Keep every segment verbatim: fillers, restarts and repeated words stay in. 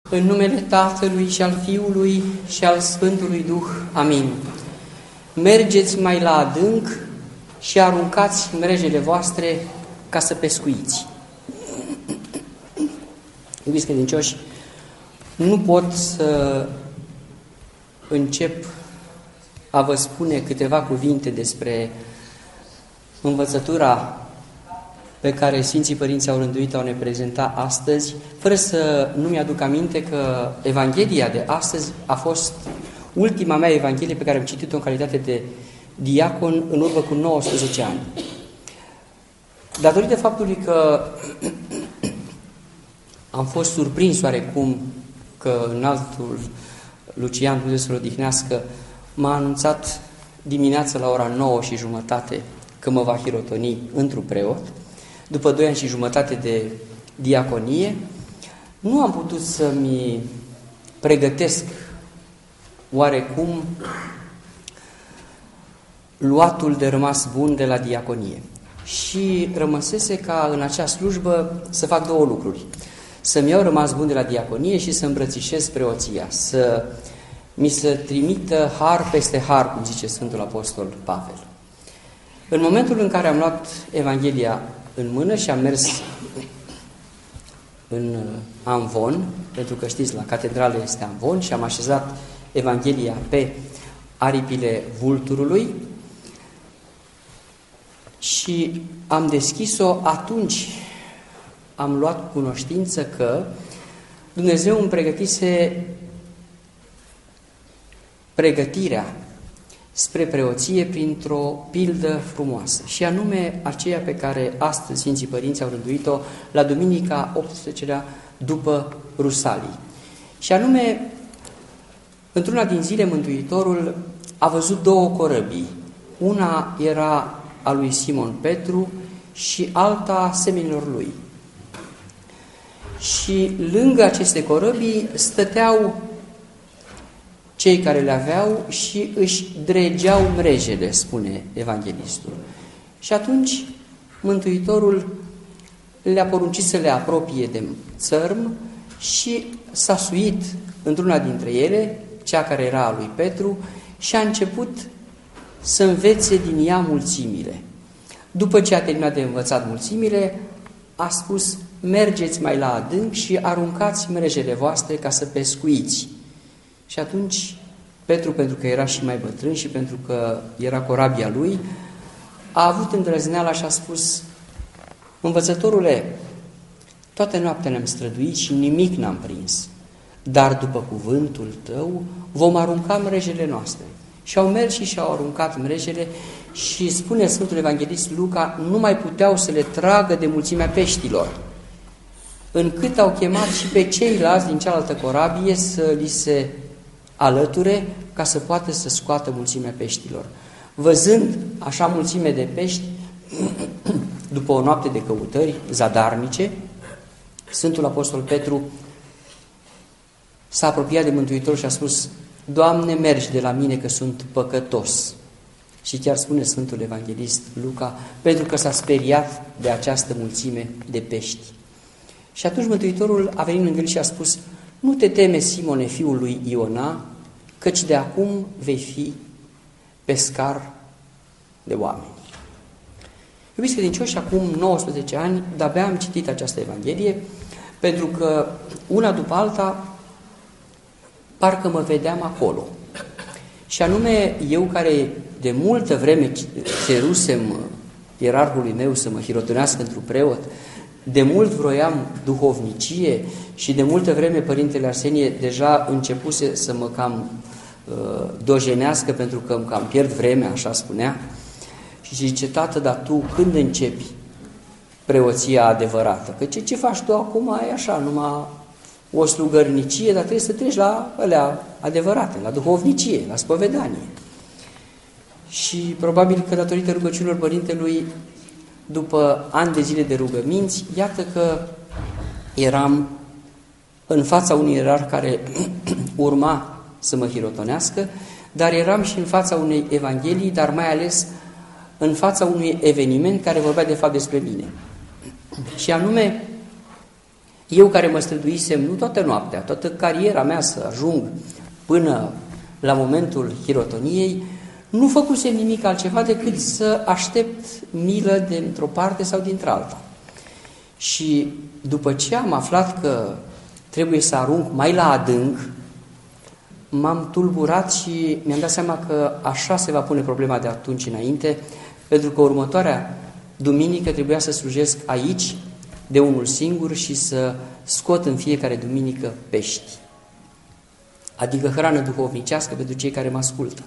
În numele Tatălui și al Fiului și al Sfântului Duh. Amin. Mergeți mai la adânc și aruncați mrejele voastre ca să pescuiți. Iubiți credincioși, nu pot să încep a vă spune câteva cuvinte despre învățătura pe care Sfinții Părinți au rânduit-o a ne prezenta astăzi, fără să nu mi-aduc aminte că Evanghelia de astăzi a fost ultima mea Evanghelie pe care am citit-o în calitate de diacon în urmă cu nouăsprezece ani. Datorită faptului că am fost surprins oarecum că înaltul Lucian, Dumnezeu să-l odihnească, m-a anunțat dimineața la ora nouă și jumătate că mă va hirotoni într-un preot, după doi ani și jumătate de diaconie, nu am putut să-mi pregătesc oarecum luatul de rămas bun de la diaconie. Și rămăsese ca în acea slujbă să fac două lucruri. Să-mi iau rămas bun de la diaconie și să îmbrățișez preoția, să mi se trimită har peste har, cum zice Sfântul Apostol Pavel. În momentul în care am luat Evanghelia în mână și am mers în amvon, pentru că știți, la catedrală este amvon, și am așezat Evanghelia pe aripile vulturului și am deschis-o, atunci am luat cunoștință că Dumnezeu îmi pregătise pregătirea spre preoție printr-o pildă frumoasă, și anume aceea pe care astăzi Sfinții Părinți au rânduit-o la Duminica optsprezecea după Rusalii. Și anume, într-una din zile Mântuitorul a văzut două corăbii. Una era a lui Simon Petru și alta semenilor lui. Și lângă aceste corăbii stăteau cei care le aveau și își dregeau mrejele, spune evanghelistul. Și atunci Mântuitorul le-a poruncit să le apropie de țărm și s-a suit într-una dintre ele, cea care era a lui Petru, și a început să învețe din ea mulțimile. După ce a terminat de învățat mulțimile, a spus: mergeți mai la adânc și aruncați mrejele voastre ca să pescuiți. Și atunci Petru, pentru că era și mai bătrân și pentru că era corabia lui, a avut îndrăzneala și a spus: învățătorule, toată noaptea ne-am străduit și nimic n-am prins, dar după cuvântul tău vom arunca mrejele noastre. Și au mers și și-au aruncat mrejele și, spune Sfântul Evanghelist Luca, nu mai puteau să le tragă de mulțimea peștilor, încât au chemat și pe ceilalți din cealaltă corabie să li se alăture ca să poată să scoată mulțimea peștilor. Văzând așa mulțime de pești, după o noapte de căutări zadarnice, Sfântul Apostol Petru s-a apropiat de Mântuitor și a spus: Doamne, mergi de la mine că sunt păcătos. Și chiar spune Sfântul Evanghelist Luca, pentru că s-a speriat de această mulțime de pești. Și atunci Mântuitorul a venit lângă el și a spus: nu te teme, Simone, fiul lui Iona, căci de acum vei fi pescar de oameni. Iubiți credincioși, acum nouăsprezece ani, de-abia am citit această Evanghelie, pentru că una după alta parcă mă vedeam acolo. Și anume, eu care de multă vreme cerusem ierarhului meu să mă hirotonească într-un preot, de mult vroiam duhovnicie și de multă vreme Părintele Arsenie deja începuse să mă cam uh, dojenească pentru că îmi cam pierd vremea, așa spunea. Și zice: tată, dar tu când începi preoția adevărată? Că ce, ce faci tu acum e așa, numai o slugărnicie, dar trebuie să treci la alea adevărate, la duhovnicie, la spovedanie. Și probabil că datorită rugăciunilor Părintelui, după ani de zile de rugăminți, iată că eram în fața unui ierarh care urma să mă hirotonească, dar eram și în fața unei evanghelii, dar mai ales în fața unui eveniment care vorbea de fapt despre mine. Și anume, Eu care mă străduisem nu toată noaptea, toată cariera mea să ajung până la momentul hirotoniei, nu făcusem nimic altceva decât să aștept milă dintr-o parte sau dintr-alta. Și după ce am aflat că trebuie să arunc mai la adânc, m-am tulburat și mi-am dat seama că așa se va pune problema de atunci înainte, pentru că următoarea duminică trebuia să slujesc aici de unul singur și să scot în fiecare duminică pești, adică hrană duhovnicească pentru cei care mă ascultă.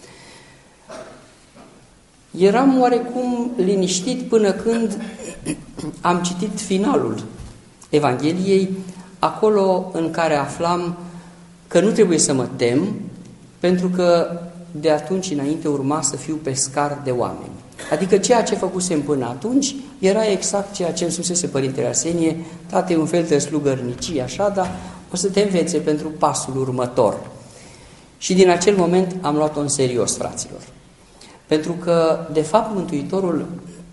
Eram oarecum liniștit până când am citit finalul Evangheliei, acolo în care aflam că nu trebuie să mă tem, pentru că de atunci înainte urma să fiu pescar de oameni. Adică ceea ce făcusem până atunci era exact ceea ce îmi spusese Părintele Arsenie: tate, un fel de slugărnicie, așa, dar o să te învețe pentru pasul următor. Și din acel moment am luat-o în serios, fraților. Pentru că, de fapt, Mântuitorul,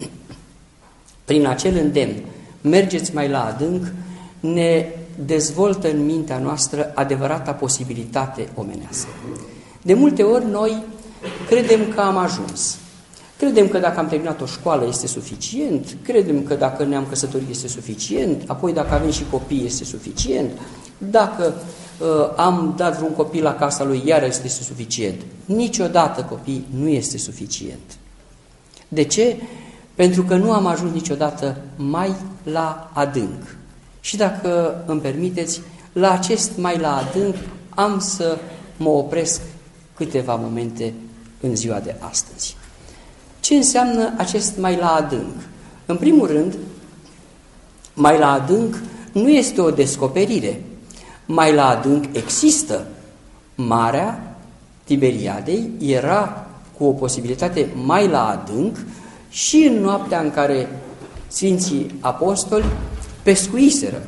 prin acel îndemn, mergeți mai la adânc, ne dezvoltă în mintea noastră adevărata posibilitate omenească. De multe ori noi credem că am ajuns. Credem că dacă am terminat o școală este suficient, credem că dacă ne-am căsătorit este suficient, apoi dacă avem și copii este suficient, dacă uh, am dat vreun copil la casa lui, iar este suficient. Niciodată, copii, nu este suficient. De ce? Pentru că nu am ajuns niciodată mai la adânc. Și dacă îmi permiteți, la acest mai la adânc am să mă opresc câteva momente în ziua de astăzi. Ce înseamnă acest mai la adânc? În primul rând, mai la adânc nu este o descoperire. Mai la adânc există. Marea Tiberiadei era cu o posibilitate mai la adânc și în noaptea în care Sfinții Apostoli pescuiseră,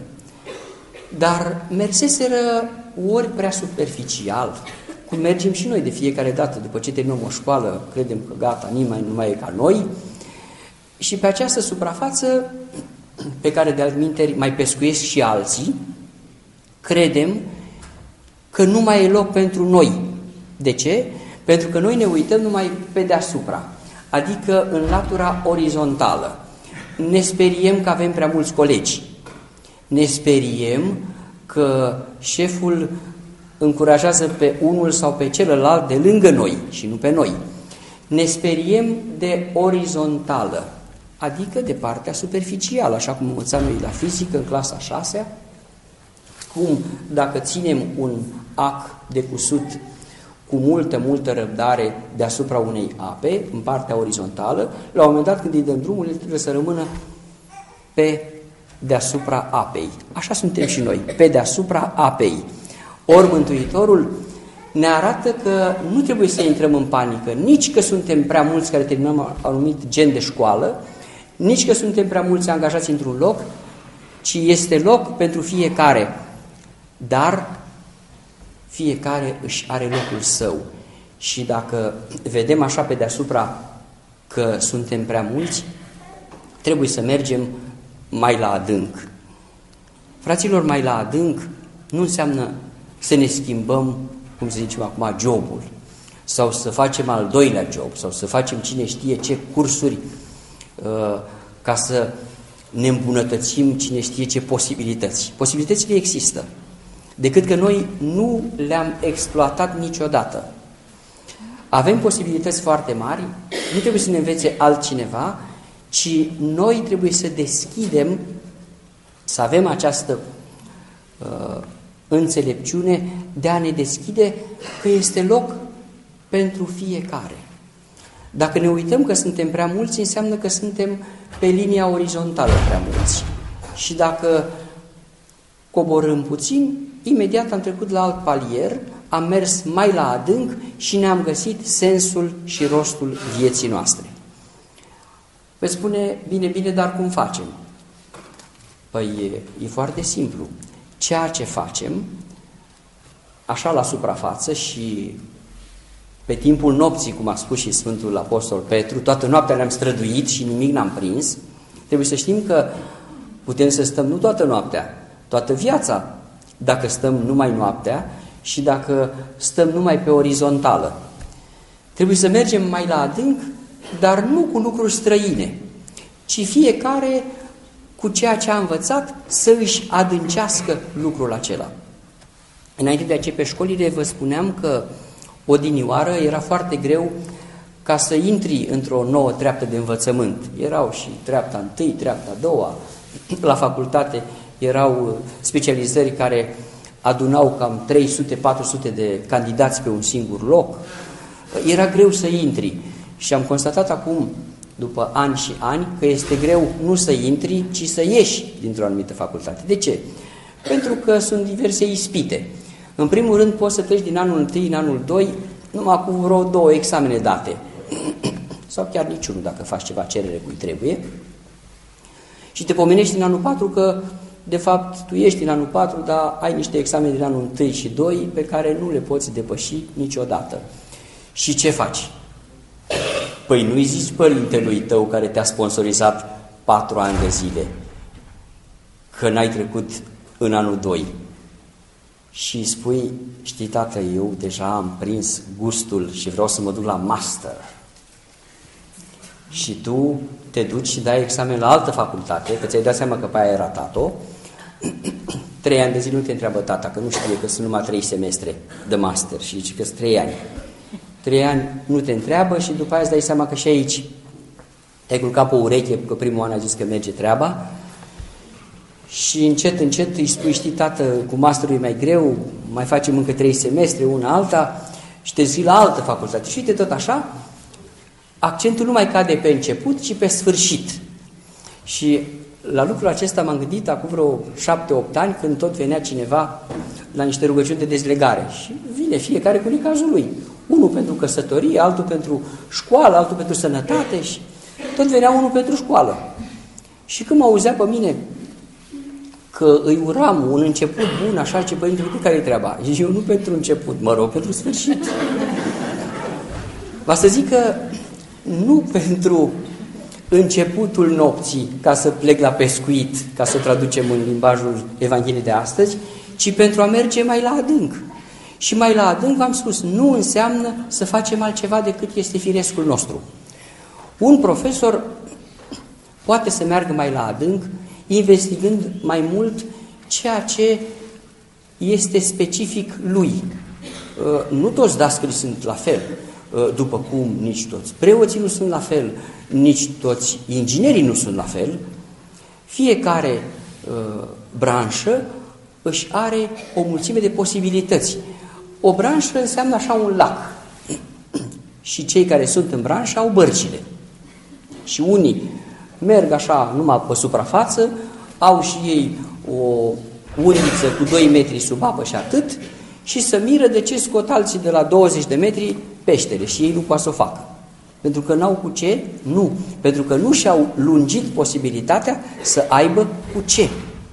dar merseseră ori prea superficial, cum mergem și noi de fiecare dată, după ce terminăm o școală, credem că gata, nimeni nu mai e ca noi, și pe această suprafață, pe care de altminteri mai pescuiesc și alții, credem că nu mai e loc pentru noi. De ce? Pentru că noi ne uităm numai pe deasupra, adică în latura orizontală. Ne speriem că avem prea mulți colegi. Ne speriem că șeful încurajează pe unul sau pe celălalt de lângă noi și nu pe noi. Ne speriem de orizontală, adică de partea superficială, așa cum învățam noi la fizică în clasa a șasea, cum dacă ținem un ac de cusut cu multă, multă răbdare deasupra unei ape, în partea orizontală, la un moment dat când îi dăm drumul, el trebuie să rămână pe deasupra apei. Așa suntem și noi, pe deasupra apei. Ori Mântuitorul ne arată că nu trebuie să intrăm în panică, nici că suntem prea mulți care terminăm anumit gen de școală, nici că suntem prea mulți angajați într-un loc, ci este loc pentru fiecare. Dar fiecare își are locul său. Și dacă vedem așa pe deasupra că suntem prea mulți, trebuie să mergem mai la adânc. Fraților, mai la adânc nu înseamnă să ne schimbăm, cum să zicem acum, jobul, sau să facem al doilea job, sau să facem cine știe ce cursuri uh, ca să ne îmbunătățim cine știe ce posibilități. Posibilitățile există, decât că noi nu le-am exploatat niciodată. Avem posibilități foarte mari, nu trebuie să ne învețe altcineva, ci noi trebuie să deschidem, să avem această uh, înțelepciune de a ne deschide că este loc pentru fiecare. Dacă ne uităm că suntem prea mulți, înseamnă că suntem pe linia orizontală prea mulți. Și dacă coborâm puțin, imediat am trecut la alt palier, am mers mai la adânc și ne-am găsit sensul și rostul vieții noastre. Veți spune, bine, bine, dar cum facem? Păi e, e foarte simplu. Ceea ce facem, așa la suprafață și pe timpul nopții, cum a spus și Sfântul Apostol Petru, toată noaptea ne-am străduit și nimic n-am prins, trebuie să știm că putem să stăm nu toată noaptea, toată viața, dacă stăm numai noaptea și dacă stăm numai pe orizontală. Trebuie să mergem mai la adânc, dar nu cu lucruri străine, ci fiecare cu ceea ce a învățat să își adâncească lucrul acela. Înainte de a începe școlile, vă spuneam că odinioară era foarte greu ca să intri într-o nouă treaptă de învățământ. Erau și treapta întâi, treapta a doua, la facultate erau specializări care adunau cam trei sute patru sute de candidați pe un singur loc. Era greu să intri și am constatat acum, după ani și ani, că este greu nu să intri, ci să ieși dintr-o anumită facultate. De ce? Pentru că sunt diverse ispite. În primul rând poți să treci din anul întâi în anul doi numai cu vreo două examene date. Sau chiar niciunul dacă faci ceva cerere cui trebuie. Și te pomenești din anul patru că, de fapt, tu ești din anul patru, dar ai niște examene din anul întâi și doi pe care nu le poți depăși niciodată. Și ce faci? Păi nu-i zici părintelui tău care te-a sponsorizat patru ani de zile că n-ai trecut în anul doi. Și spui, știi tată, eu deja am prins gustul și vreau să mă duc la master. Și tu te duci și dai examen la altă facultate, că ți-ai dat seama că pe aia ai ratat-o. Trei ani de zile nu te întreabă tata, că nu știe că sunt numai trei semestre de master și zici că sunt trei ani. Trei ani nu te întreabă și după aia îți dai seama că și aici te-ai culcat pe ureche, că primul an a zis că merge treaba și încet, încet îi spui, știi tată, cu masterul e mai greu, mai facem încă trei semestre, una alta și te zi la altă facultate. Și uite, tot așa, accentul nu mai cade pe început, ci pe sfârșit. Și la lucrul acesta m-am gândit acum vreo șapte opt ani, când tot venea cineva la niște rugăciuni de dezlegare. Și vine fiecare cu necazul lui. Unul pentru căsătorie, altul pentru școală, altul pentru sănătate și tot venea unul pentru școală. Și când mă auzea pe mine că îi uram un început bun, așa, ce părinte, care-i treaba? Eu nu pentru început, mă rog, pentru sfârșit. Va să zic că nu pentru începutul nopții, ca să plec la pescuit, ca să traducem în limbajul Evangheliei de astăzi, ci pentru a merge mai la adânc. Și mai la adânc, v-am spus, nu înseamnă să facem altceva decât este firescul nostru. Un profesor poate să meargă mai la adânc, investigând mai mult ceea ce este specific lui. Nu toți dascării sunt la fel, după cum nici toți preoții nu sunt la fel, nici toți inginerii nu sunt la fel. Fiecare branșă își are o mulțime de posibilități. O branșă înseamnă așa un lac și cei care sunt în branșă au bărcile. Și unii merg așa numai pe suprafață, au și ei o uliță cu doi metri sub apă și atât și să miră de ce scot alții de la douăzeci de metri peștele și ei nu poate să o facă. Pentru că n-au cu ce? Nu. Pentru că nu și-au lungit posibilitatea să aibă cu ce.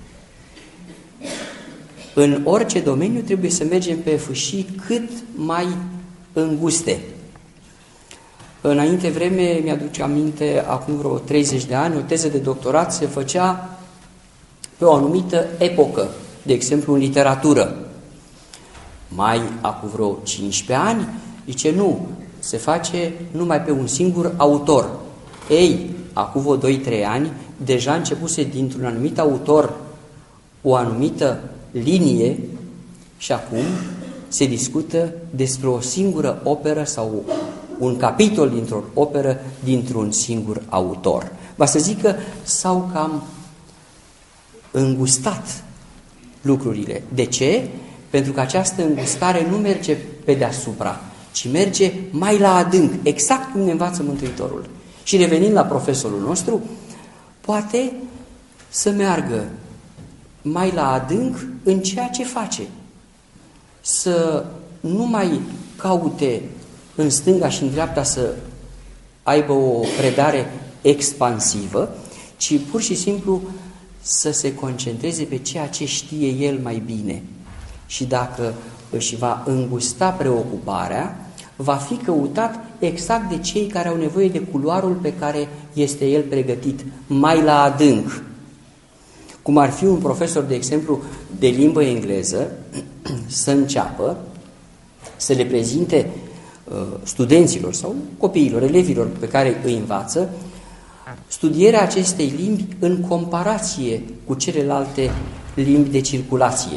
În orice domeniu trebuie să mergem pe fâșii cât mai înguste. Înainte vreme, mi-aduce aminte, acum vreo treizeci de ani, o teză de doctorat se făcea pe o anumită epocă, de exemplu în literatură. Mai acum vreo cincisprezece ani, zice nu, se face numai pe un singur autor. Ei, acum vreo doi trei ani, deja începuse dintr-un anumit autor o anumită linie și acum se discută despre o singură operă sau un capitol dintr-o operă dintr-un singur autor. Va să zic că s-au cam îngustat lucrurile. De ce? Pentru că această îngustare nu merge pe deasupra, ci merge mai la adânc, exact cum ne învață Mântuitorul. Și revenind la profesorul nostru, poate să meargă mai la adânc în ceea ce face. Să nu mai caute în stânga și în dreapta să aibă o predare expansivă, ci pur și simplu să se concentreze pe ceea ce știe el mai bine. Și dacă își va îngusta preocuparea, va fi căutat exact de cei care au nevoie de culoarul pe care este el pregătit, mai la adânc. cum ar fi un profesor, de exemplu, de limbă engleză, să înceapă să le prezinte uh, studenților sau copiilor, elevilor pe care îi învață, studierea acestei limbi în comparație cu celelalte limbi de circulație.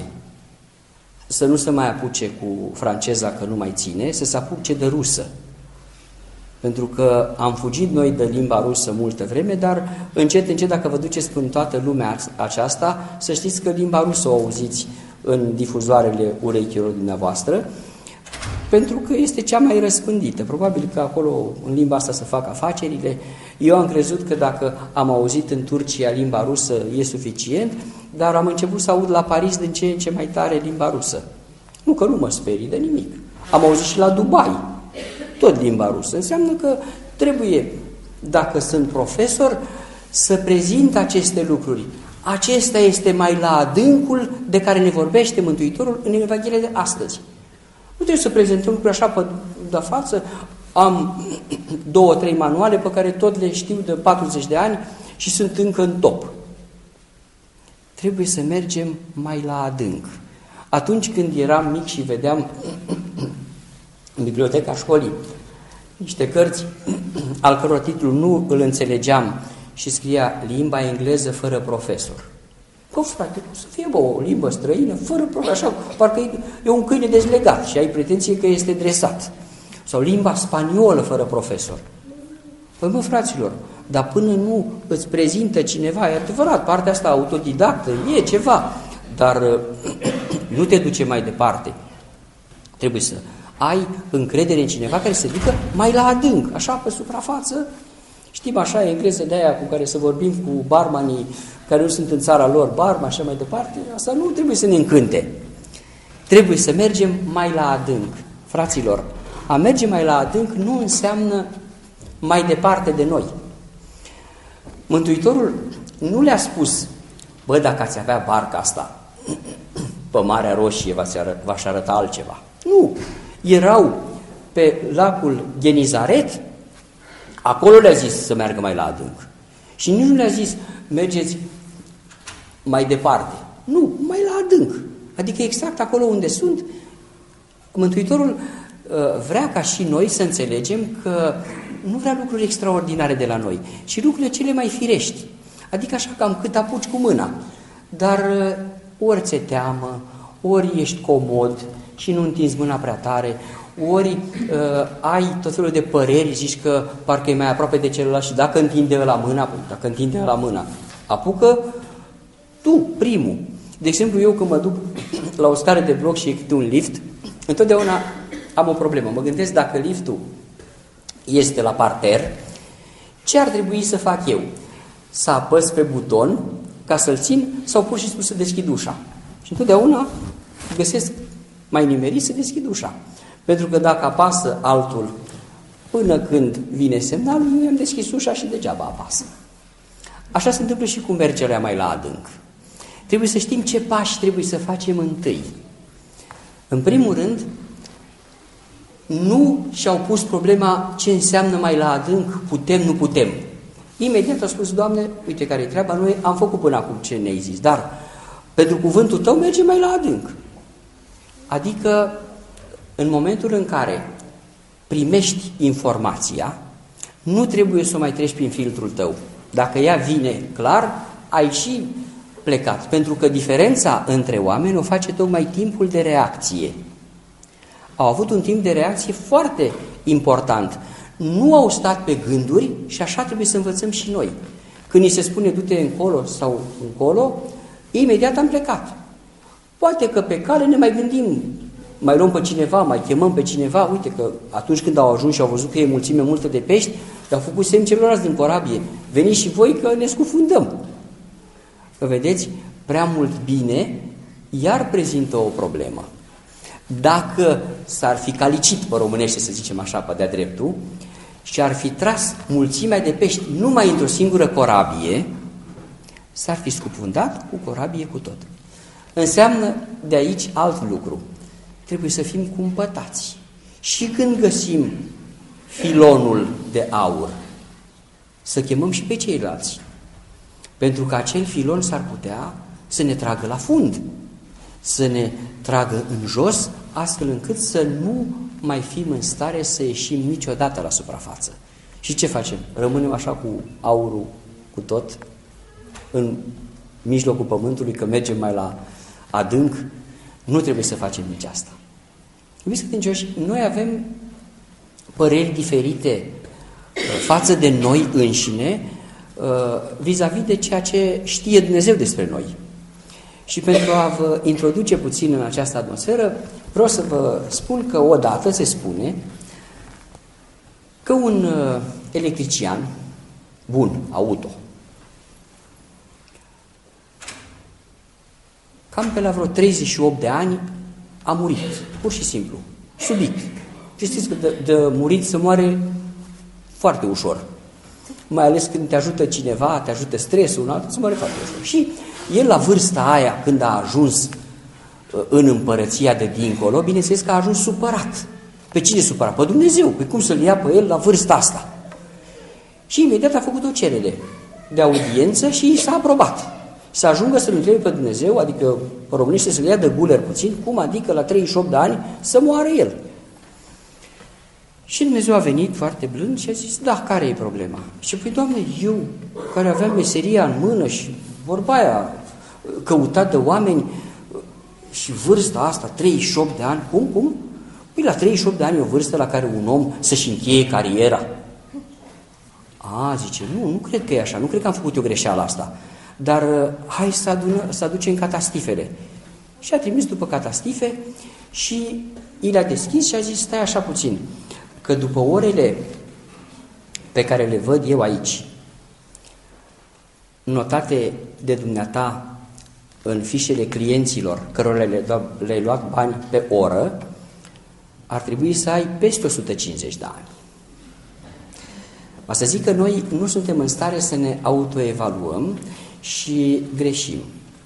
Să nu se mai apuce cu franceza, că nu mai ține, să se apuce de rusă. Pentru că am fugit noi de limba rusă multă vreme, dar încet, încet, dacă vă duceți prin toată lumea aceasta, să știți că limba rusă o auziți în difuzoarele urechilor dumneavoastră, pentru că este cea mai răspândită. Probabil că acolo, în limba asta, se fac afacerile. Eu am crezut că dacă am auzit în Turcia limba rusă e suficient, dar am început să aud la Paris din ce în ce mai tare limba rusă. Nu că nu mă sperii de nimic. Am auzit și la Dubai tot limba rusă. Înseamnă că trebuie, dacă sunt profesor, să prezint aceste lucruri. Acesta este mai la adâncul de care ne vorbește Mântuitorul în Evanghelia de astăzi. Nu trebuie să prezentăm lucruri așa pe de față. Am două, trei manuale pe care tot le știu de patruzeci de ani și sunt încă în top. Trebuie să mergem mai la adânc. Atunci când eram mic și vedeam în biblioteca școlii niște cărți al căror titlu nu îl înțelegeam și scria limba engleză fără profesor. Bă, frate, cum să fie, bă, o limbă străină fără profesor? Așa, parcă e, e un câine dezlegat și ai pretenție că este dresat. Sau limba spaniolă fără profesor. Păi, mă, fraților, dar până nu îți prezintă cineva, e adevărat, partea asta autodidactă, e ceva, dar nu te duce mai departe. Trebuie să ai încredere în cineva care se ducă mai la adânc, așa pe suprafață. Știm așa engleză de aia cu care să vorbim cu barmanii care nu sunt în țara lor, barman, așa mai departe, asta nu trebuie să ne încânte. Trebuie să mergem mai la adânc. Fraților, a merge mai la adânc nu înseamnă mai departe de noi. Mântuitorul nu le-a spus, bă, dacă ați avea barca asta pe Marea Roșie, v-aș arăta altceva. Nu, erau pe lacul Genizaret, acolo le-a zis să meargă mai la adânc. Și nici nu le-a zis, mergeți mai departe. Nu, mai la adânc. Adică exact acolo unde sunt. Mântuitorul uh, vrea ca și noi să înțelegem că nu vrea lucruri extraordinare de la noi, ci lucrurile cele mai firești. Adică așa cam cât apuci cu mâna. Dar uh, ori ți-e teamă, ori ești comod și nu întinzi mâna prea tare, ori uh, ai tot felul de păreri, zici că parcă e mai aproape de celălalt și dacă întinde la mâna, dacă întinde la mâna, apucă tu, primul. De exemplu, eu când mă duc la o scară de bloc și e câte un lift, întotdeauna am o problemă. Mă gândesc dacă liftul este la parter, ce ar trebui să fac eu? Să apăs pe buton ca să-l țin sau pur și simplu să deschid ușa. Și întotdeauna găsesc mai nimerit să deschid ușa. Pentru că dacă apasă altul până când vine semnalul, eu am deschis ușa și degeaba apasă. Așa se întâmplă și cu mergerea mai la adânc. Trebuie să știm ce pași trebuie să facem întâi. În primul rând, nu și-au pus problema ce înseamnă mai la adânc, putem, nu putem. Imediat au spus, Doamne, uite care-i treaba, noi am făcut până acum ce ne-ai zis, dar pentru cuvântul Tău merge mai la adânc. Adică, în momentul în care primești informația, nu trebuie să o mai treci prin filtrul tău. Dacă ea vine clar, ai și plecat. Pentru că diferența între oameni o face tocmai timpul de reacție. Au avut un timp de reacție foarte important. Nu au stat pe gânduri și așa trebuie să învățăm și noi. Când ni se spune du-te încolo sau încolo, imediat am plecat. Poate că pe cale ne mai gândim, mai luăm pe cineva, mai chemăm pe cineva. Uite că atunci când au ajuns și au văzut că e mulțime multă de pești, le-au făcut semn celorlalți din corabie. Veniți și voi că ne scufundăm. Că vedeți, prea mult bine iar prezintă o problemă. Dacă s-ar fi calicit pe românește, să zicem așa, pe de-a dreptul, și ar fi tras mulțimea de pești numai într-o singură corabie, s-ar fi scufundat cu corabie cu tot. Înseamnă de aici alt lucru. Trebuie să fim cumpătați. Și când găsim filonul de aur, să chemăm și pe ceilalți. Pentru că acel filon s-ar putea să ne tragă la fund, să ne tragă în jos, astfel încât să nu mai fim în stare să ieșim niciodată la suprafață. Și ce facem? Rămânem așa cu aurul, cu tot, în mijlocul pământului, că mergem mai la adânc? Nu trebuie să facem nici asta. Iubiți credincioși, noi avem păreri diferite față de noi înșine vis-a-vis de ceea ce știe Dumnezeu despre noi. Și pentru a vă introduce puțin în această atmosferă, vreau să vă spun că odată se spune că un electrician bun, auto, cam pe la vreo treizeci și opt de ani a murit, pur și simplu, subit. Și știți că de, de murit se moare foarte ușor. Mai ales când te ajută cineva, te ajută stresul, un altul, se moare foarte ușor. Și el la vârsta aia, când a ajuns în împărăția de dincolo, bineînțeles că a ajuns supărat. Pe cine supărat? Pe Dumnezeu. Păi cum să-l ia pe el la vârsta asta? Și imediat a făcut o cerere de audiență și s-a aprobat. Să ajungă să-L întrebe pe Dumnezeu, adică pe românește să-l ia de guler puțin, cum adică la treizeci și opt de ani să moară el. Și Dumnezeu a venit foarte blând și a zis, da, care e problema? Și păi, Doamne, eu, care aveam meseria în mână și vorba aia căutat de oameni și vârsta asta, treizeci și opt de ani, cum, cum? Păi la treizeci și opt de ani e o vârstă la care un om să-și încheie cariera. A, zice, nu, nu cred că e așa, nu cred că am făcut o greșeală asta, dar hai să, adună, să aducem catastifele. Și a trimis după catastife și i le-a deschis și a zis, stai așa puțin, că după orele pe care le văd eu aici, notate de dumneata în fișele clienților, cărora le-ai luat bani pe oră, ar trebui să ai peste o sută cincizeci de ani. Va să zic că noi nu suntem în stare să ne autoevaluăm și greșim.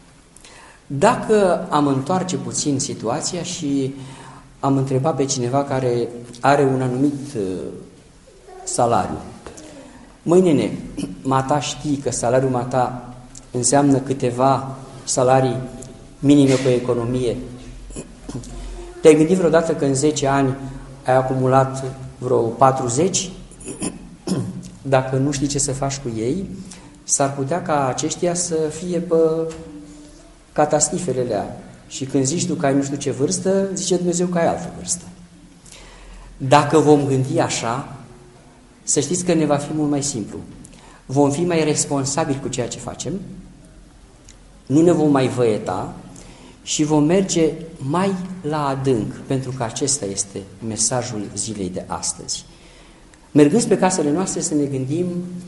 Dacă am întoarce puțin situația și am întrebat pe cineva care are un anumit uh, salariu, măi nene, mata știi că salariul mata înseamnă câteva salarii minime pe economie? Te-ai gândit vreodată că în zece ani ai acumulat vreo patruzeci? Dacă nu știi ce să faci cu ei, s-ar putea ca aceștia să fie pe catastifele alea. Și când zici tu că ai nu știu ce vârstă, zice Dumnezeu că ai altă vârstă. Dacă vom gândi așa, să știți că ne va fi mult mai simplu. Vom fi mai responsabili cu ceea ce facem, nu ne vom mai văieta și vom merge mai la adânc, pentru că acesta este mesajul zilei de astăzi. Mergând pe casele noastre să ne gândim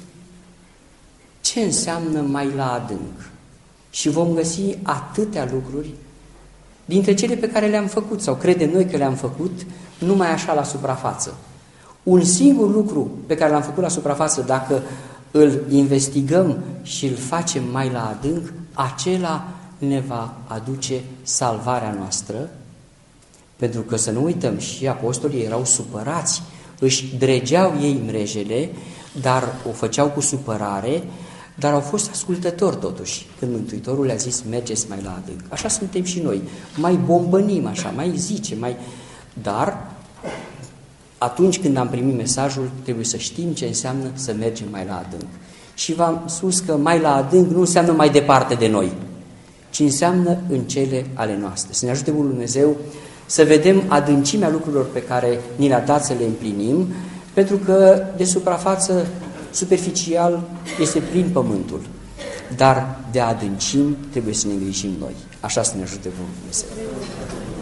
ce înseamnă mai la adânc. Și vom găsi atâtea lucruri dintre cele pe care le-am făcut sau credem noi că le-am făcut numai așa la suprafață. Un singur lucru pe care l-am făcut la suprafață, dacă îl investigăm și îl facem mai la adânc, acela ne va aduce salvarea noastră, pentru că să nu uităm, și apostolii erau supărați, își dregeau ei mrejele, dar o făceau cu supărare, dar au fost ascultători totuși, când Mântuitorul le-a zis, mergeți mai la adânc. Așa suntem și noi, mai bombănim așa, mai zice, mai... Dar atunci când am primit mesajul, trebuie să știm ce înseamnă să mergem mai la adânc. Și v-am spus că mai la adânc nu înseamnă mai departe de noi, ci înseamnă în cele ale noastre. Să ne ajute Bunul Dumnezeu să vedem adâncimea lucrurilor pe care ni le-a dat să le împlinim, pentru că de suprafață, superficial, este plin pământul, dar de adâncim trebuie să ne îngrijim noi. Așa să ne ajute Bunul Dumnezeu.